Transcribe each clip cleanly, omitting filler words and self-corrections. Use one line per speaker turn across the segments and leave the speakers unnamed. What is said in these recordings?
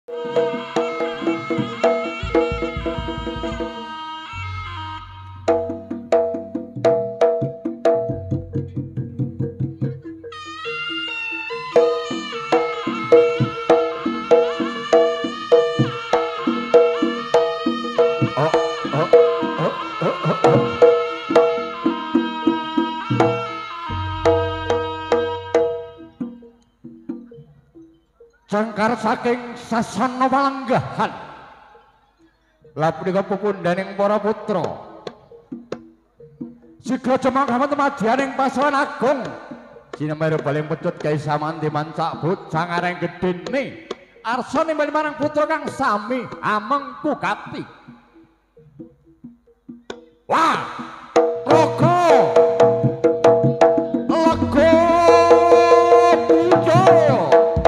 Jangkar saking sasana palanggahan lapunika pupundhaning para putra sigra jemanggahan temadianing pasawan agung sinemere baling pecut Kyai Samandiman Cakbut sangareng gedene arsa nimbali marang putra kang sami ameng pukati. Wah rogo lego pujo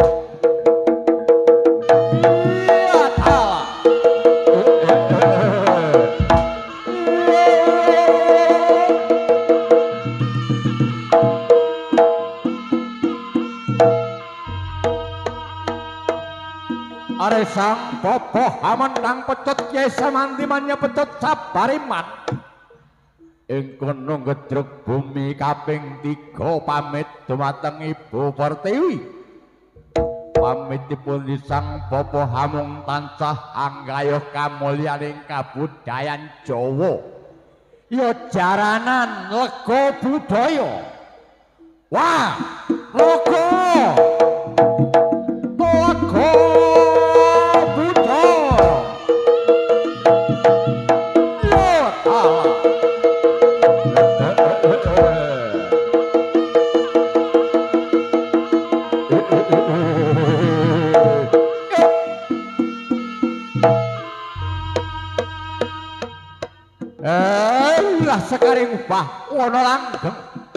are sang popo haman kang pecut Kyai Samandiman pecut Sabariman ing kono ngedruk bumi kaping 3 pamit dumateng Ibu Pertiwi. Pamitipun sang popo hamung tansah anggayuh kamulyaning kabudayan Jawa ya jaranan lego budaya. Wah lego sekaring upah ana langgeng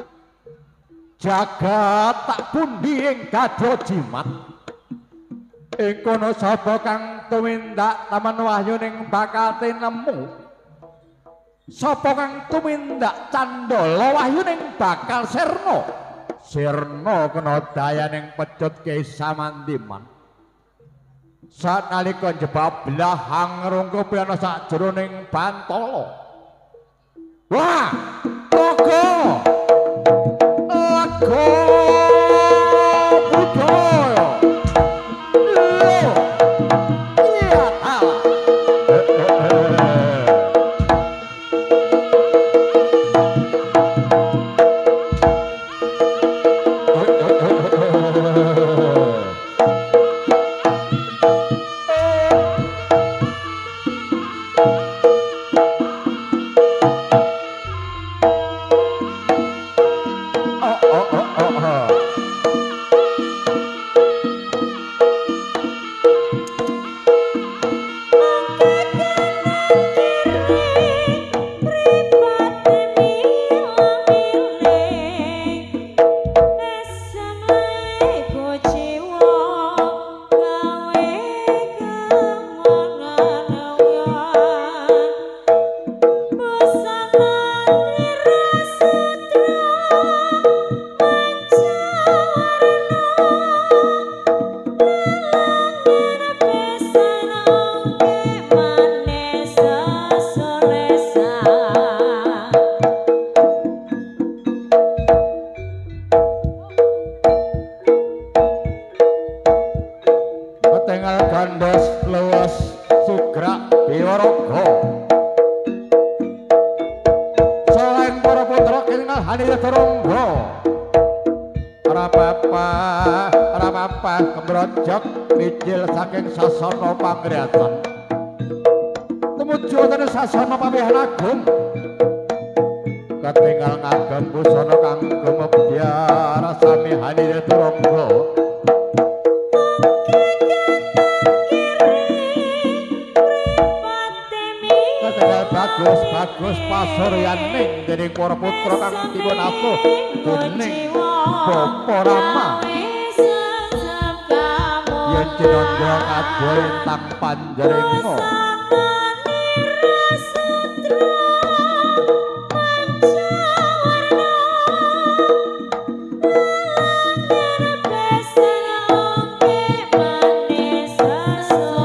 jagat tak pundi ing dadya jimat ing kono sapa kang tumindak taman wahyu ning bakate nemu sapa kang tumindak candala wahyu ning bakal sirna kena dayaning pecut Kyai Samandiman sanalika njebab blahang ngrungkupi ana sajroning bantala. Wah, lego budaya. Iya talah. Sasana pawihan agung ketinggal ngagem busana kang gumebya rasane hadir turangga ketinggal bagus pasuryaning dening para putra kang dipun asuh dening Bapa Rama yen cinandra kadya intang panjeringa
So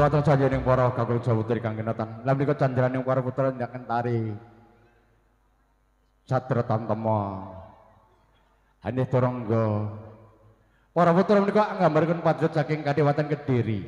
Dumateng sajening para kakung sawetara kang kinatan. Lan menika candraning para putra ndak kentari. Satra Tantama. Hanih Torangga. Para putra menika nggambarken padhet saking Kadipaten Kediri.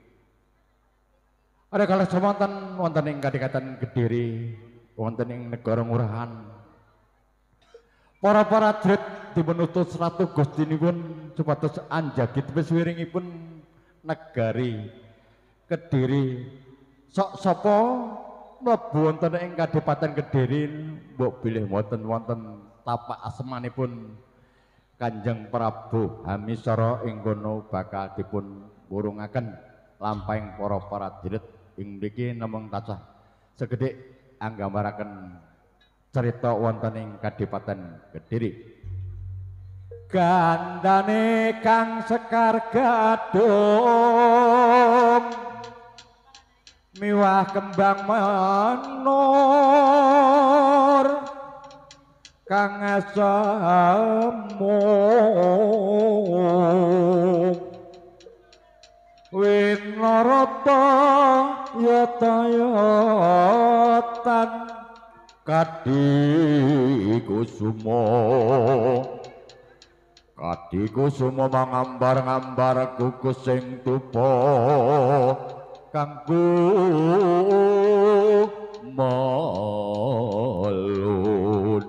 Ada kala semanten wonten ing Kadipaten Kediri, wonten ing negara Ngurahan. Para prajurit dipun utus Ratu Gustinipun supados anjagit wisuwiringipun negari Kediri. Sok sapa mlebu wonten ing Kadipaten Kediri mbok bilih wonten tapak asmanipun Kanjeng Prabu Hamisara ing kono bakal dipun wurungaken lampahing para prajurit ing mriki namung tansah segedhik anggambaraken cerita wonten ing Kadipaten Kediri. Gandane Kang Sekar Gadung miwah kembang menor Kang Asamo Winarata yata-yatan Kadi Kusuma mangambar-ngambar kukus sing tupa kanggo malun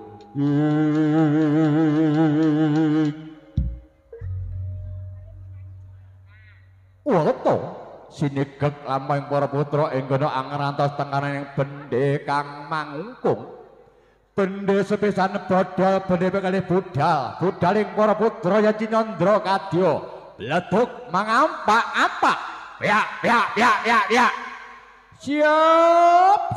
Wato sinegek lampahing para putra ing kono angrantos tengkaraning bendhe kang mangungkung bendhe sepisan bodol bendhe kalih budaling para putra ya Cinyandra kadya bledug mangampak-ampak ya siap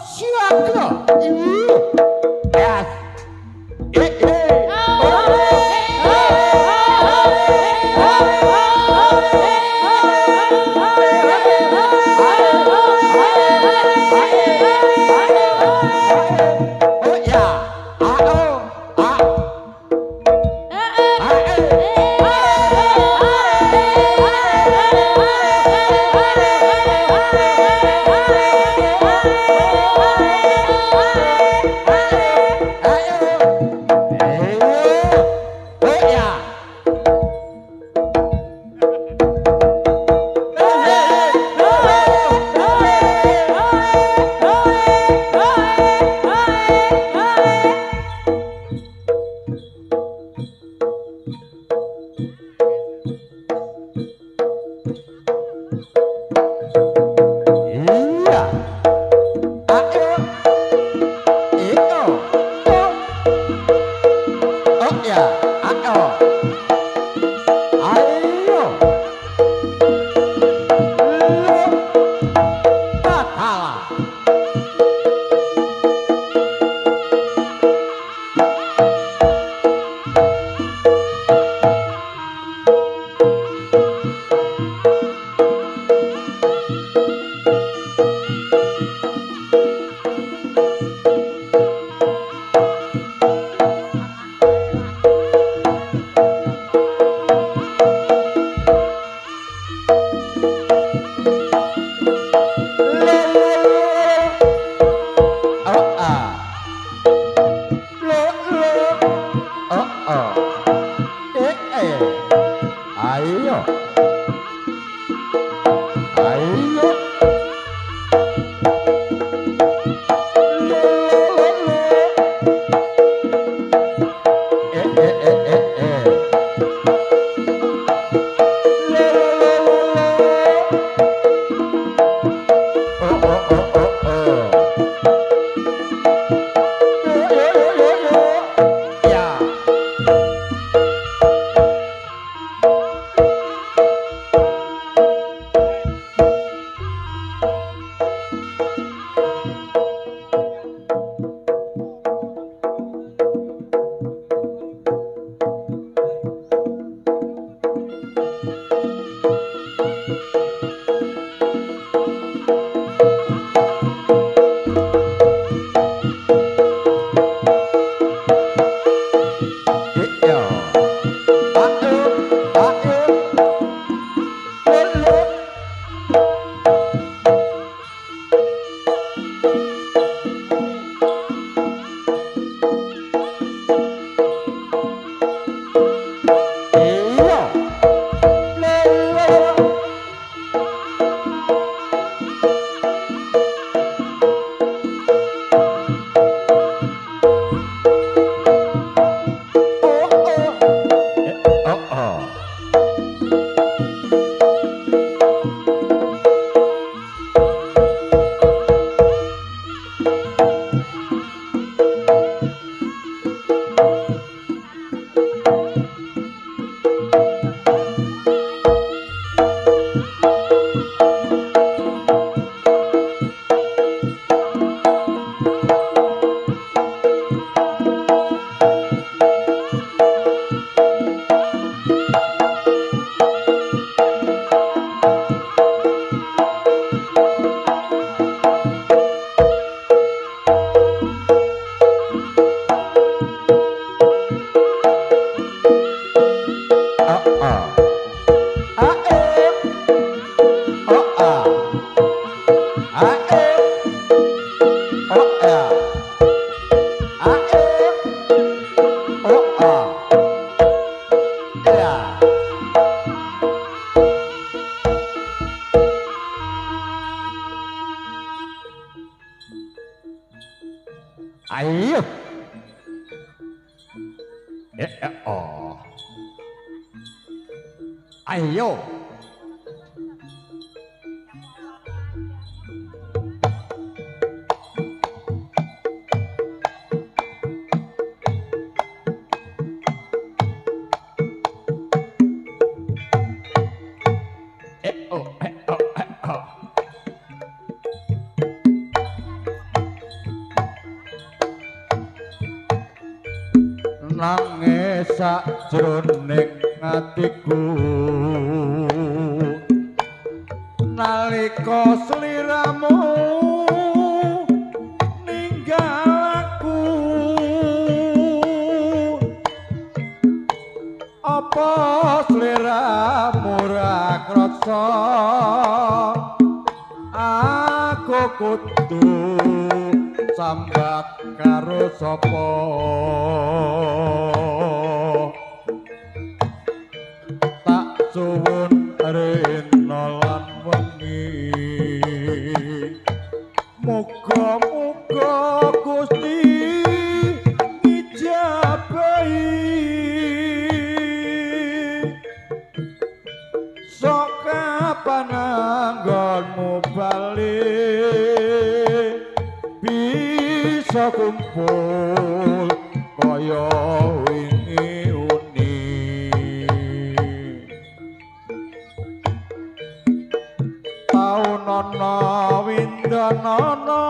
Ayo. Oh. Ayo. Nangis sakjroning atiku nalika sliramu ninggal aku apa sliramu ra krasa aku kudu sambat karo sapa tak suwun rena lan wengi muga-muga Gusti ngijabahi sok kapan anggonmu bali bisa kumpul kaya wingi uni taun ana windanana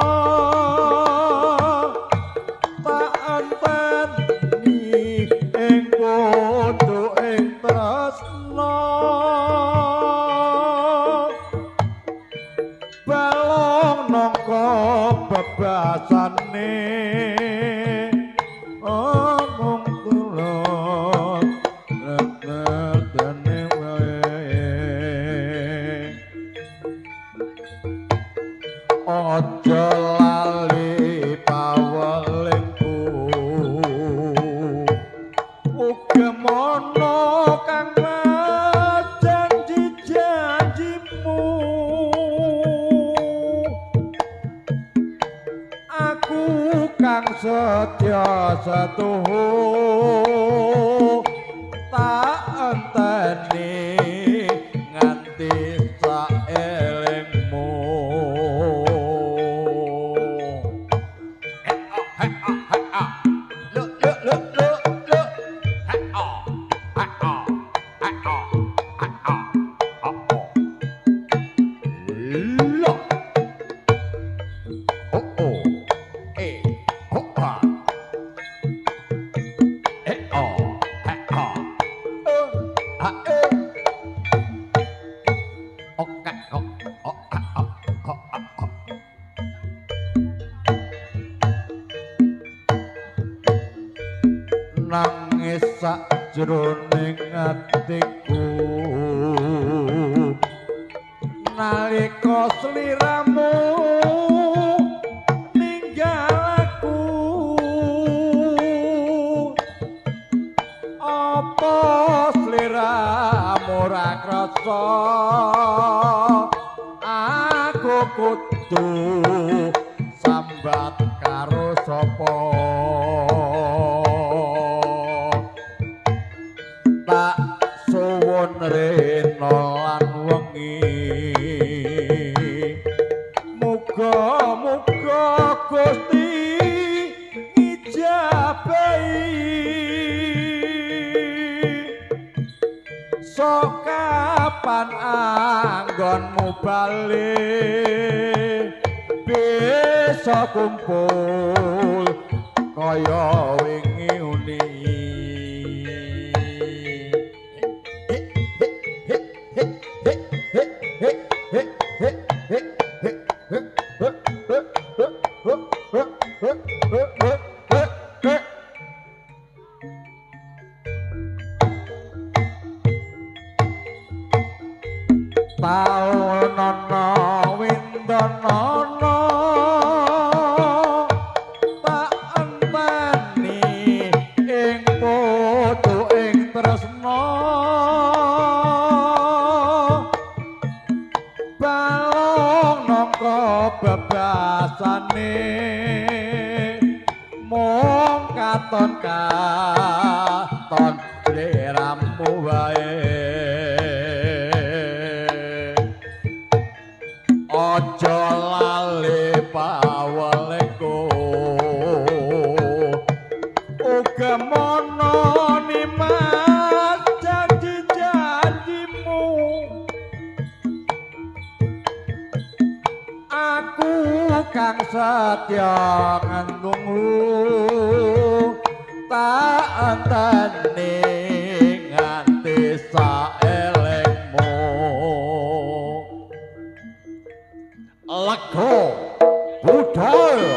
tak anteni ing podo ing tresna balong nangka bebasane omong tulus retene wae aja lali pawelingku uga mono kang janji-janjimu aku kang setya satuhu tak enteni nganti saelingmu nangis sakjroning atiku nalika sliramu ninggal aku apa sliramu ra krasa aku kudu sambat karo sapa tak suwun rena lan wengi muga-muga Gusti ngijabahi sok kapan anggonmu bali bisa kumpul kaya wingi uni taun ana windanana tak enteni ing podo ing tresna balong nangka bebasane mung katon katon sliramu wae aja lali pawelengku uga mono nimas janji-janjimu aku kang setya ngandungmu tak anteni nganti saelengmu lego budaya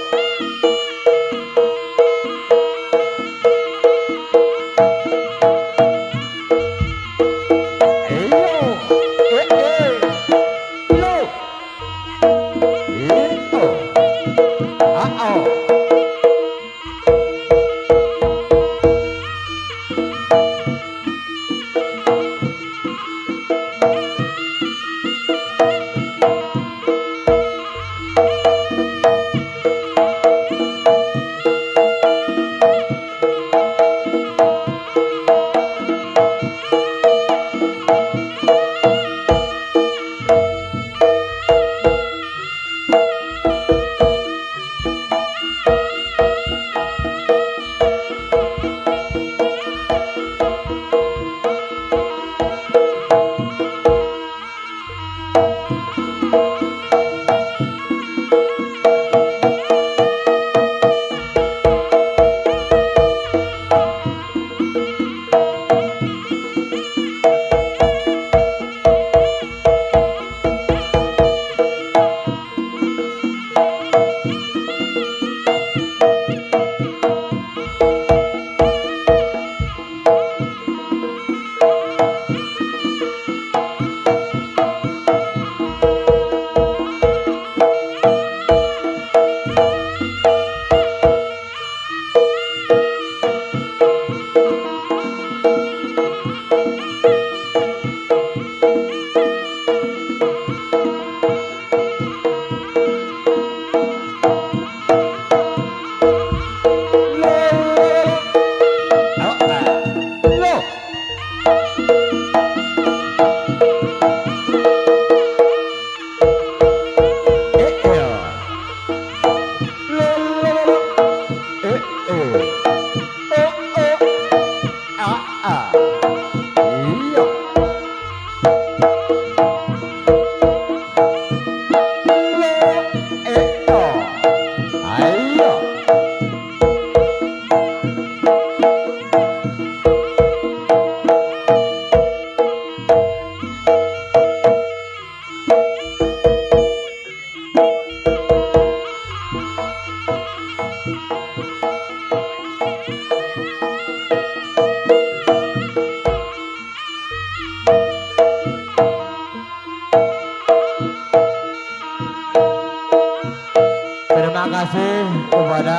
kasih kepada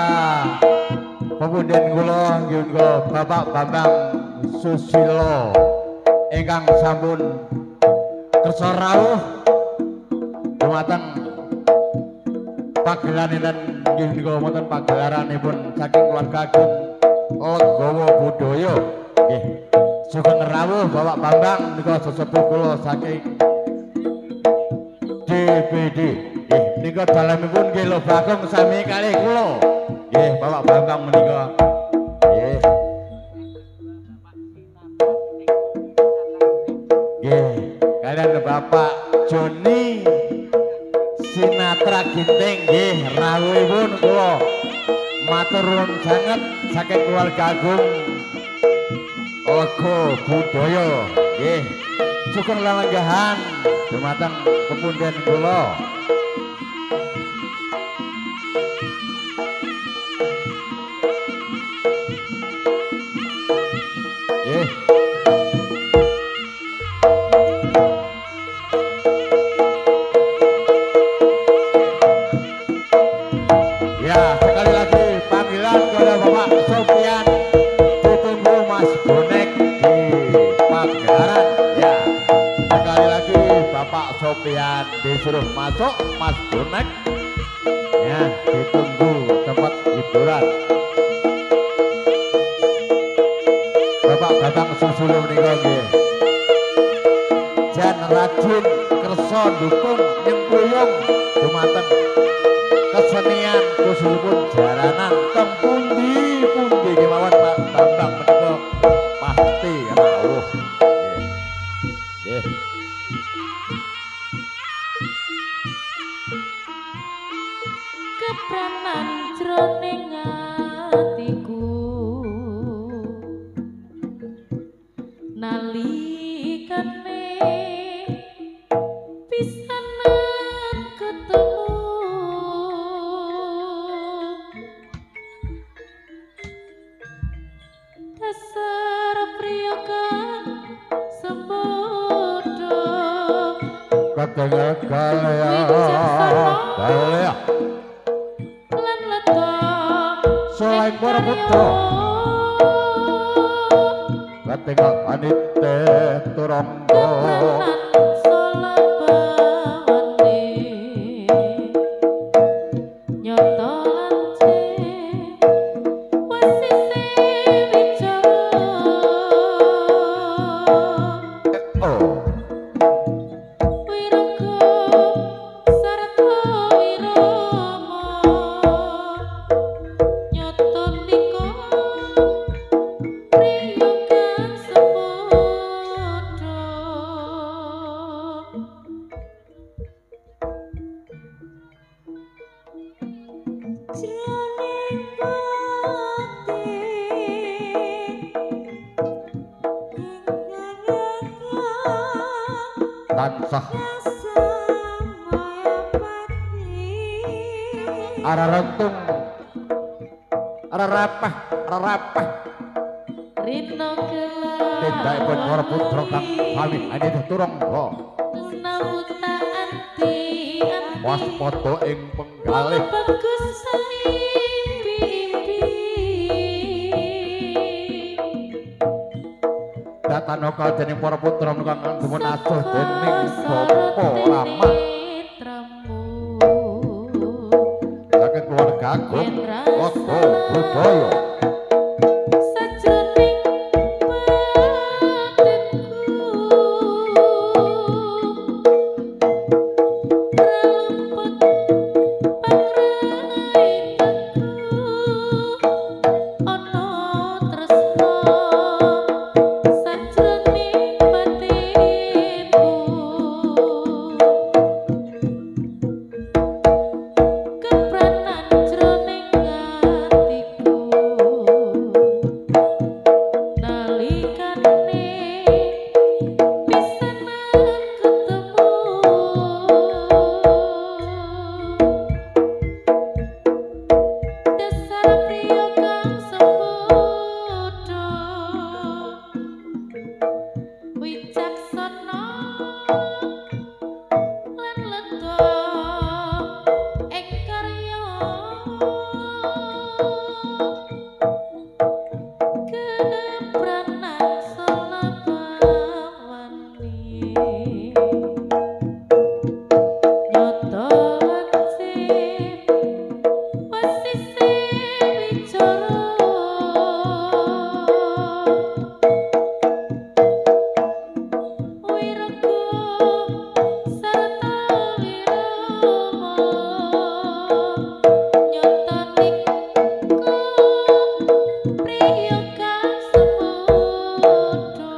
pemunden kula nggih Bapak Bambang Susilo ingkang sampun kersa rawuh dumateng pagelaran nggih nika wonten pagelaranipun saking keluarga Agung Legawa Budaya nggih sugeng rawuh Bapak Bambang nika sesepuh kula saking DPD nggih nika dalemipun nggih Lho Bagong sami kalih kula nggih Bapak Bambang menika nggih nggih kalian Bapak Joni Sinatra Ginting nggih rawuhipun kula matur nuwun sanget saking keluarga Agung Legawa Budaya nggih sugeng lelenggahan dumateng pepunden kula nggih ya sekali lagi panggilan kepada Bapak Sofian ditunggu Mas Bonek di pagelaran ya sekali lagi Bapak Sofian disuruh masuk Mas Bonek ya ditunggu tempat hiburan. ingkang susulu menika nggih. Jan rajin kersa dukung nyempuyung dumateng kesenian khususipun jaranan teng pundi-pundi kemawon Pak Bambang menika pasti rawuh. Nggih.
Kepranan jroning atiku nalikane pisanan ketemu dasar priyogan sembodo
Katengah kalea kalea
lan leto
selain para putra katengah anite turangga tansah ararentung rerapah
Rino gelar
tindakipun para putra kang sami anita turangga
namuta anti
waspada ing penggalih
bagus impi-impi
datanaka dening para putra kang demen asuh dening Bapa Rama saking keluarga agung Wago Budaya
sajroning batinku ralempet pangraitaku ana tresna sajroning batinku kepranan jroning atiku nalikane pisanan ketemu dasar priya kang sembodo wicaksana lan lega ing karya kepranan salabawani nyoto lancip wasise wicara wiraga sarta wirama nyotoniku priya kang sembodo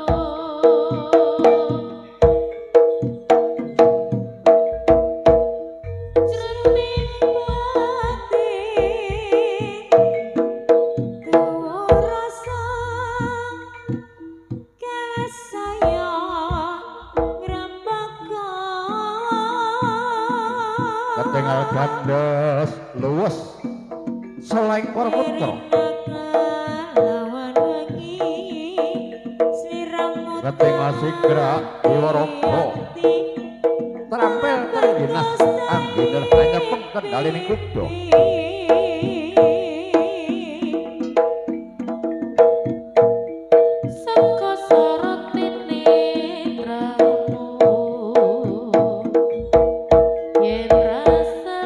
jroning batin tuwa rasa kasaya ngrembaka
ketinggal gandes luwes selain para putra
lawan wengi sliramu
ketinggal sigra Iwaraga terampil terginas angginir hanya pengkendali ning kuda
saka sorotine tramu yen rasa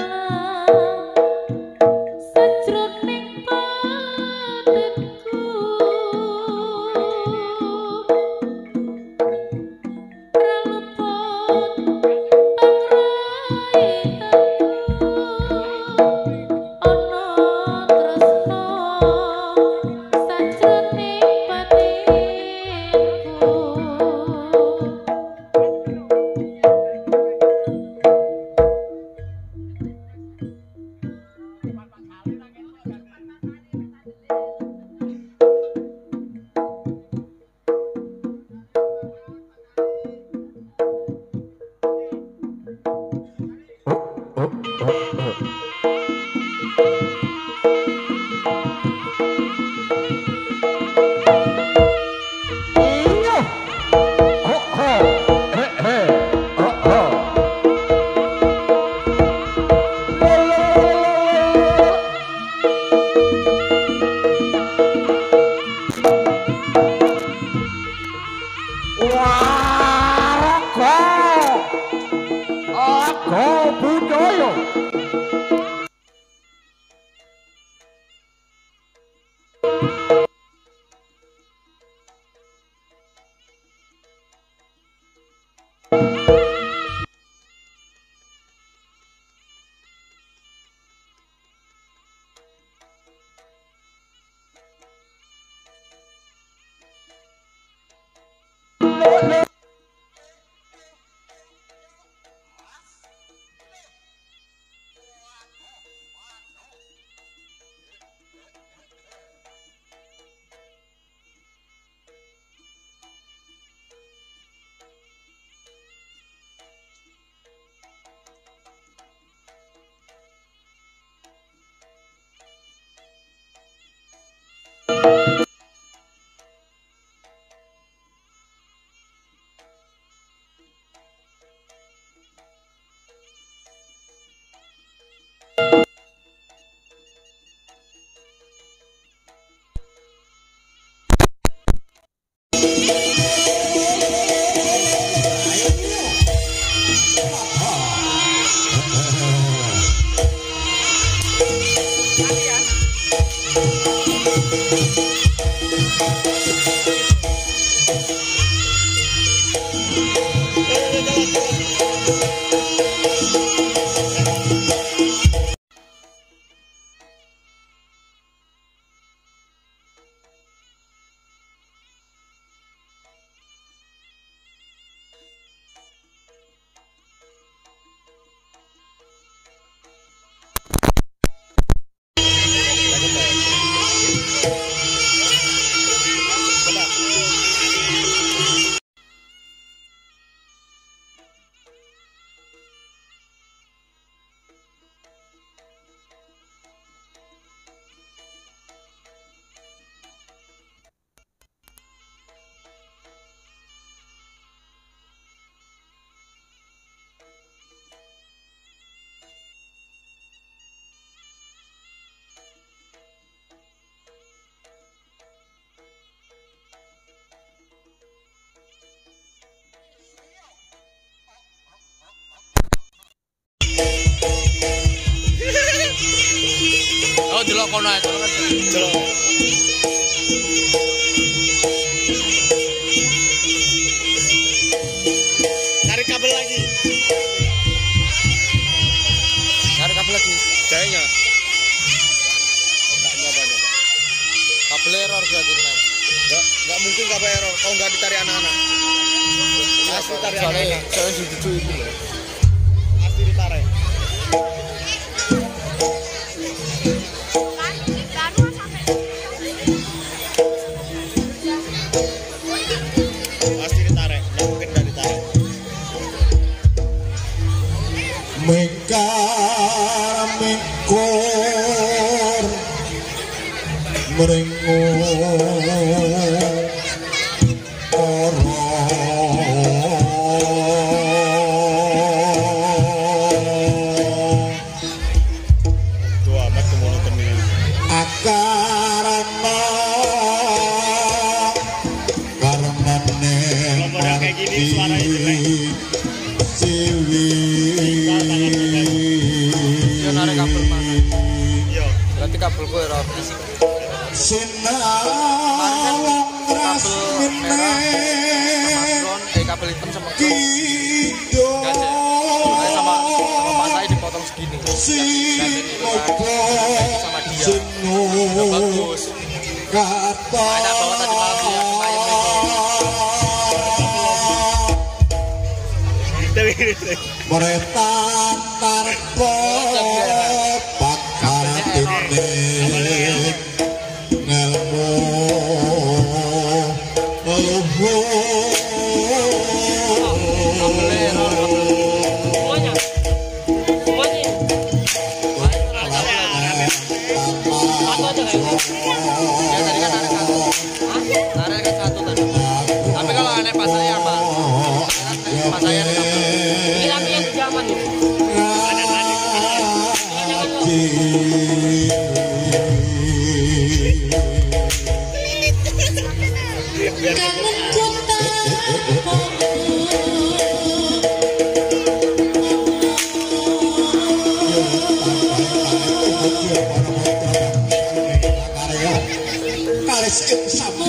sajroning batinku
Oh, delok kono ae. Delok. Cari kabel lagi. Cari kabel lagi. Kayaknya. Enggak nyoba. Kabel error berarti kan. Enggak mungkin kabel error kalau enggak ditarik anak-anak. Asli tarik anak-anak. Soalnya dicucu itu loh. Asli ditarik.
Mekar mekor merengo oro
dua amat kemono temen
akarana karenane
kalau kayak gini suaranya jelek narik kabel mana? Iya. Berarti kabel gue error fisik.
Sinawang rasmine
kabel hitam sama sama saya dipotong segini. Sama dia. Bagus.
Kata
enak banget tadi malam ya.
meretan tarpo pakar tine ngelmu lebu
Tarik satu tadi. Tapi kalau aneh pas saya apa? Pas saya ini yang zaman itu.
Kangen kota
kalis sampai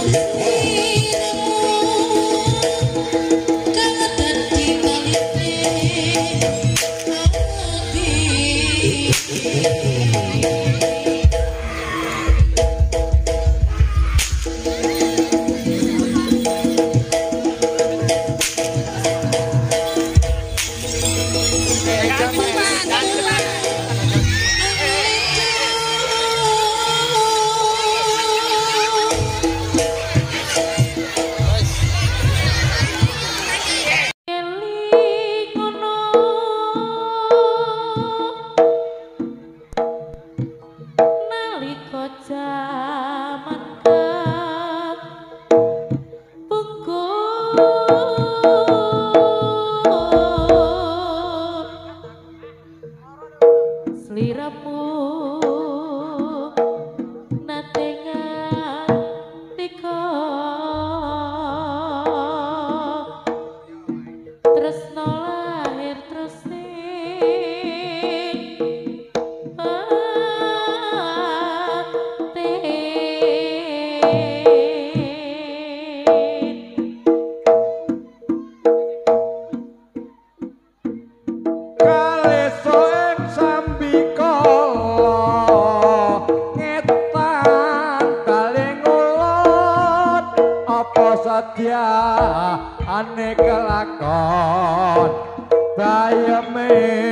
Ane kelakon bayame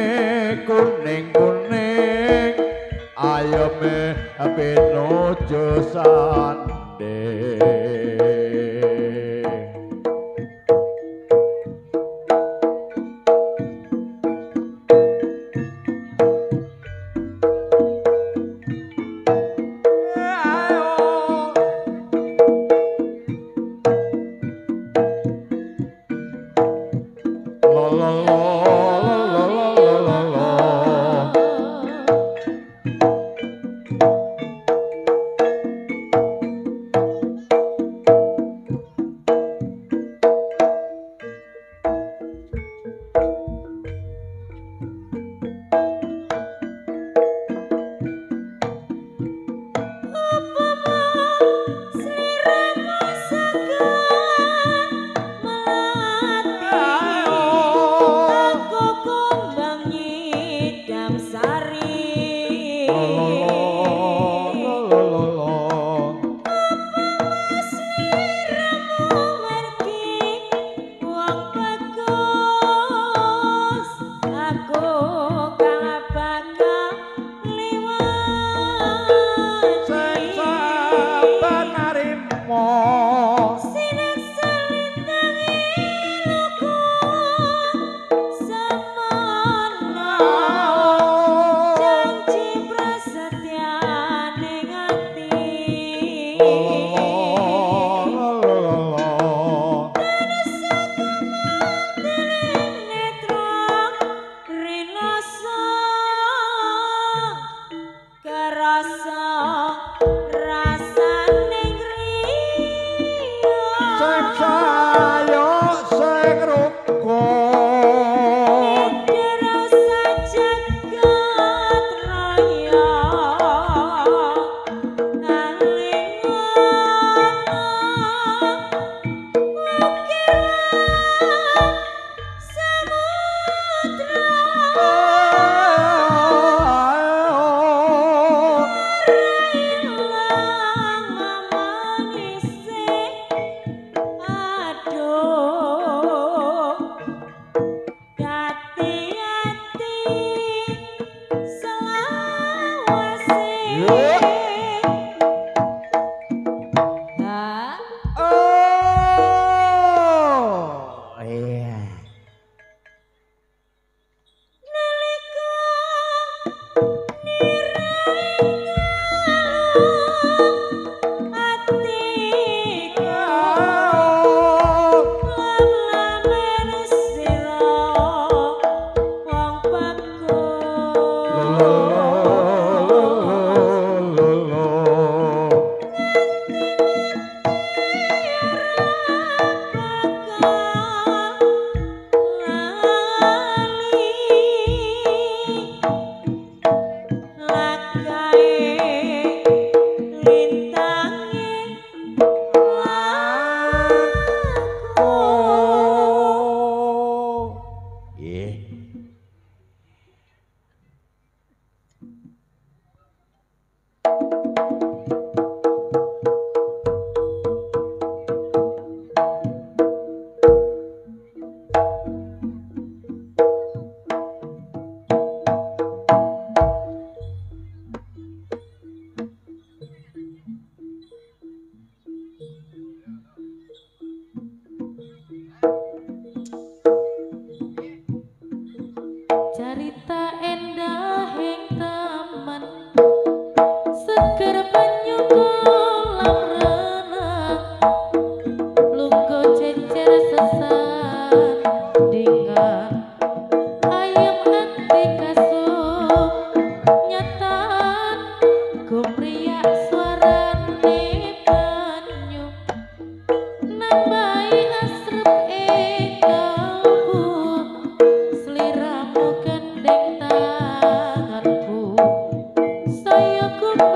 kuning-kuning ayame pinuju sanding
Saya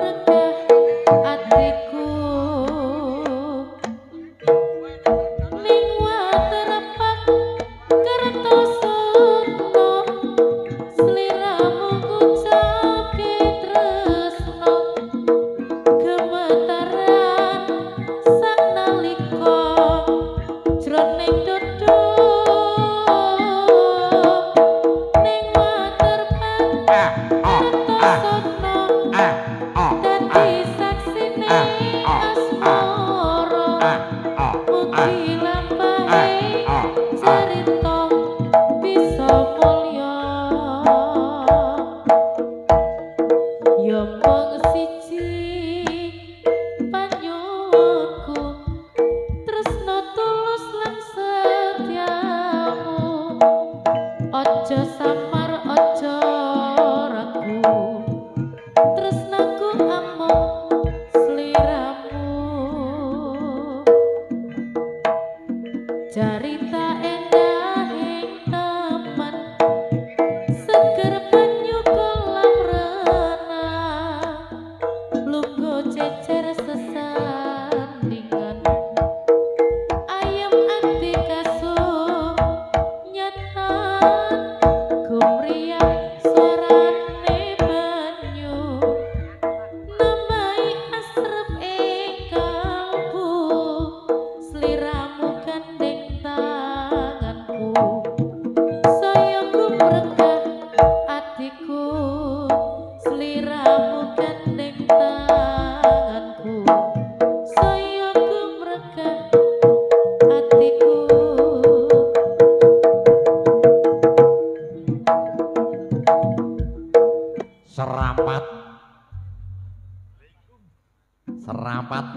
Serapat.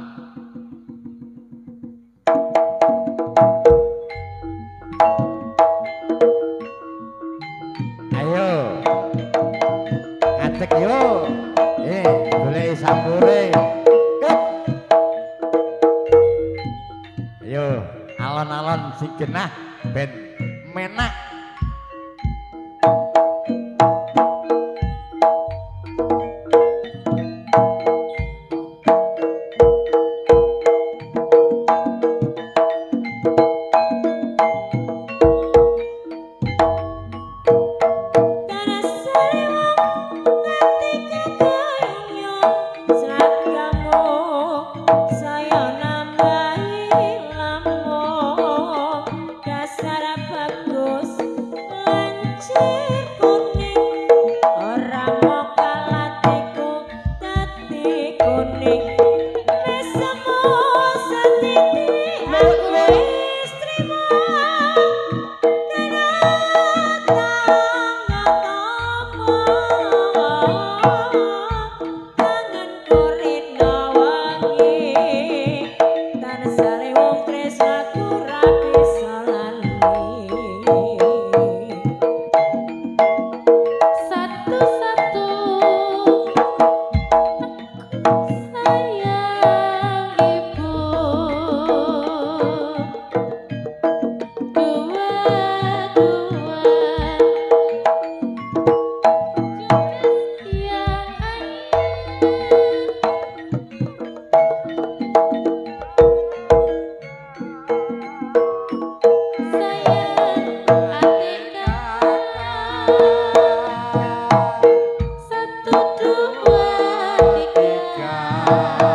Ayo. Ngadeg yo. Golek sambure. Ayo, alon-alon sing genah ben menak.
Satu, dua, tiga.